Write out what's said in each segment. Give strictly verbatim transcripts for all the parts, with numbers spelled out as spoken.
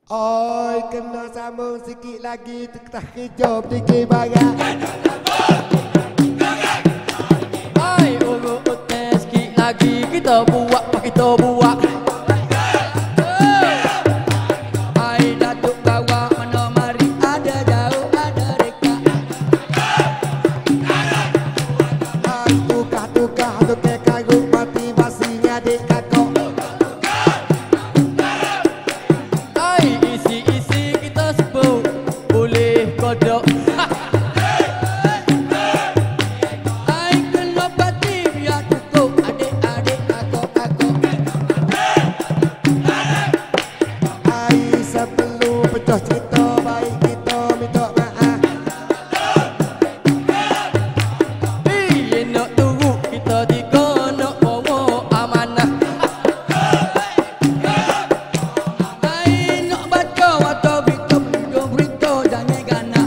Oi, kena sambung sikit lagi tak kejap dikit barang. Oi, urut utek sikit lagi kita buat, kita buat. Ai datuk bawa mana mari ada jauh ada dekat. Ai tukar-tukar tukar karut motivasi adik kakak. Kodok ai kena pati biar cukup adik-adik kakak-kakak. Ai sebelum pecah cerita baik kita minta maaf. Iya nak tunggu kita tiga nak bawa amanah. Ai nak baca atau berita-berita jangan gana.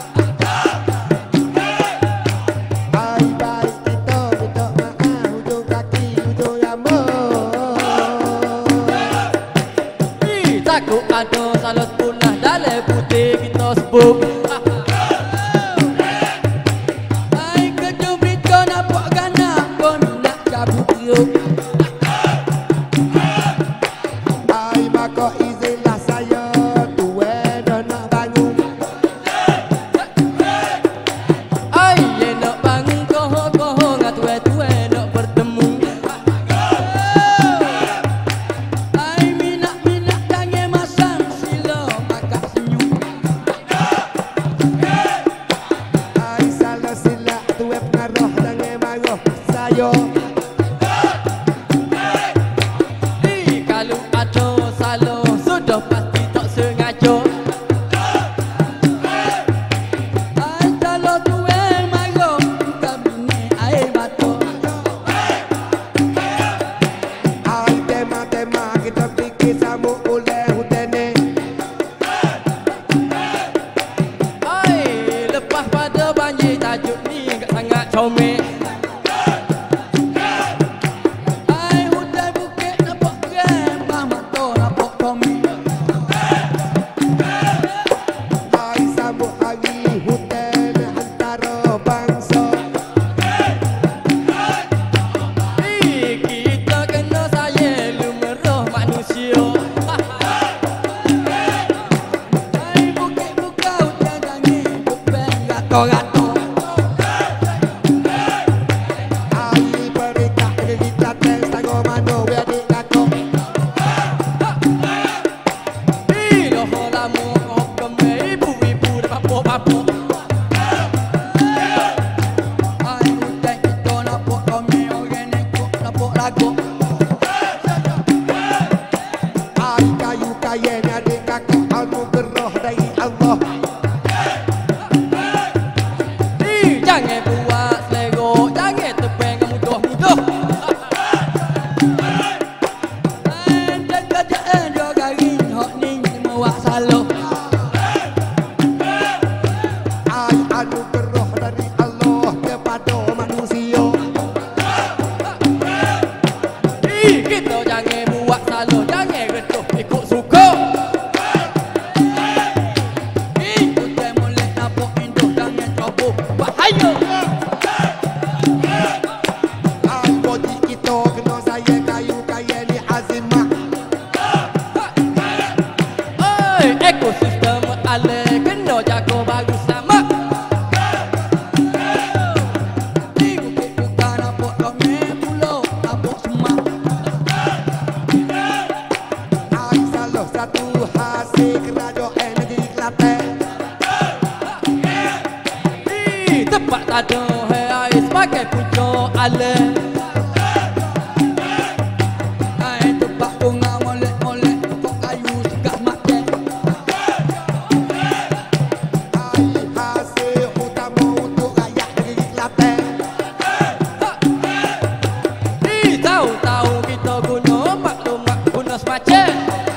Takut ada salah punah dalam putih kita sebut. Hai kerja berita nampak gana pun nak cabut yuk. Hai maka izinlah saya tuan dah nak bangun. Hai ye nak bangun koho-koho ngat tuan-tuan nak bertemu. Kalau ada salah sudah pasti tak sengaja. Ai kalau tuan marah kami ni air mata. Ai tema-tema kita fikir sambut oleh hutan ni. Ai lepas pada banjir tajuk ni enggak sangat comel. Gato-gato Ai berikat dari Klaten Selangor Mano adik kakak. Ih dah lama kau kemai ibu-ibu dah papuk-papuk. Ai udah kita nampak kami orang nekuk nampak lagu. Ai kayu-kayen adik kakak anugerah dari Allah. Jangan buat selera, jangan tepeng mudah-mudah. Ada kerjaan dua kali, hak ni mewak salah. Ai anugerah dari Allah kepada manusia. Ih, kita jangan buat salah, jangan redup ikut suka. Ih, kita boleh nampak indah, jangan ceroboh. Bahaya. Ai body kita kena saya kayu-kayen ni azimah. Oi, ekosistem alam kena jaga baru sama. Di bukit bukan nampak kami pulau, nampak semak. Ai salah satu hasil kerajaan negeri Klaten. Ih, tempat tak ada hai sebagai puncak alam. Hai tempat bunga molek-molek pokok kayu segak makan. Ai hasil utama untuk rakyat negeri Klaten. Ih, tahu-tahu kita guna maklumat guna semacam.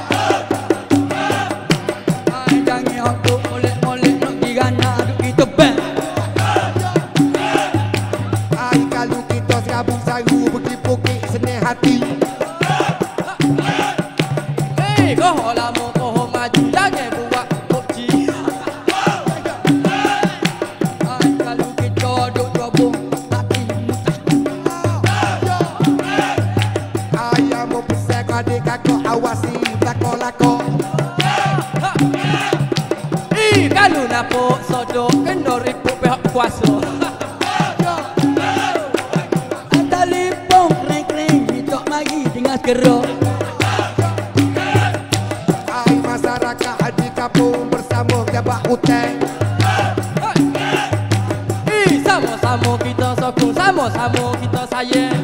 Hai jangan hak molek-molek nak digana duk kita ban. Ai kalau kita serabut saru pergi bukit senang hati. Hei, kau lama kau maju. lako-lako. Ih, kalau napok sodok kena ribut pihak kuasa. Telefon kering-kering hidup mari dengan gerak. Hai masyarakat di kampung bersama jabat hutang. Ih, sama-sama kita sokong, sama-sama kita sayang.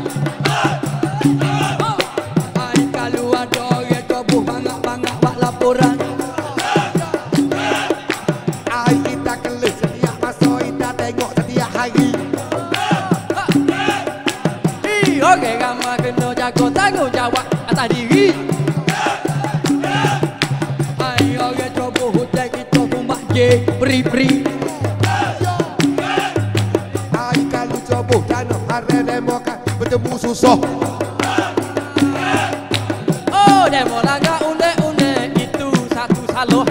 Hai kalau ada orang tubuh banyak-banyak buat laporan. Hai kita kelis setiap masa kita tengok setiap hari. Ih, orang ramai kena jaga tanggungjawab atas diri. Hai orang tubuh hutang kita tumbak je beri-beri. Hai kalau cobuh dana hari demokrat bertemu susah. Oh, demo langgar undang-undang itu satu salah.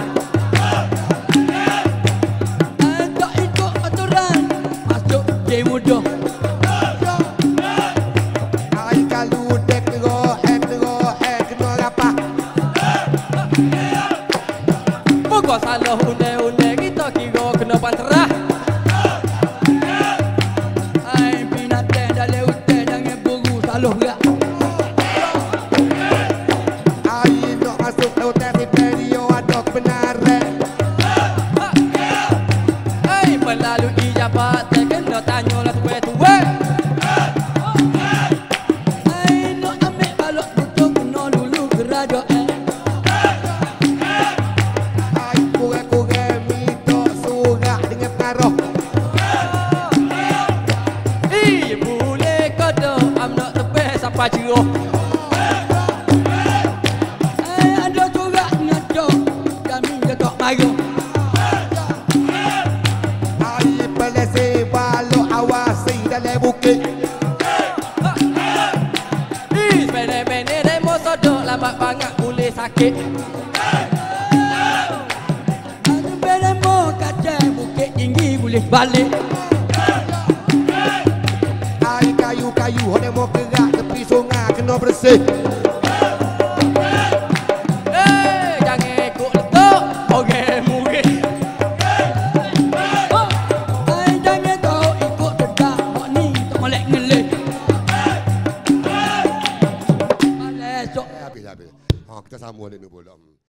Hai tak ikut aturan masuk je mudah. Hai kalau dek rohet rohet kena rapah. Muka salah undang-undang kita kira kena panterah. Hai binatang dalam hutan jangan buru salah gerak. Hai nak masuk hotel si perio ada kebenaran. Hei, melalui jabatan kena tanyalah tua-tua. Hai nak ambil balok butuh kena dulu kerajaan. Hai kurang-kurang minta surat dengan pengaruh. Ih, boleh kada am nak tepeh sampai jerah. Hai ada surat ngaco kami jaga marah. Hai pelese balok awasi dalam bukit. Ih, bene-bene demo sodok lambat banget boleh sakit. Ada beremo kaca bukit tinggi boleh balik. Hai kayu-kayu hok demo gerak tepi sungai kena bersih.